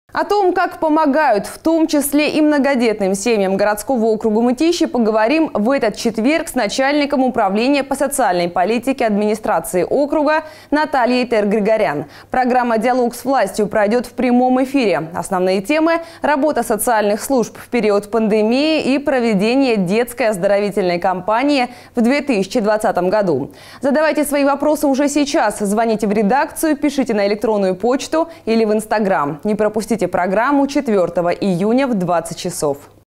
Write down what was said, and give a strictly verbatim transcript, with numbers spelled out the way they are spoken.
О том, как помогают, в том числе и многодетным семьям городского округа Мытищи, поговорим в этот четверг с начальником управления по социальной политике администрации округа Натальей Тер-Григорян. Программа «Диалог с властью» пройдет в прямом эфире. Основные темы – работа социальных служб в период пандемии и проведение детской оздоровительной кампании в две тысячи двадцатом году. Задавайте свои вопросы уже сейчас. Звоните в редакцию, пишите на электронную почту или в Инстаграм. Не пропустите программу четвёртого июня в двадцать часов.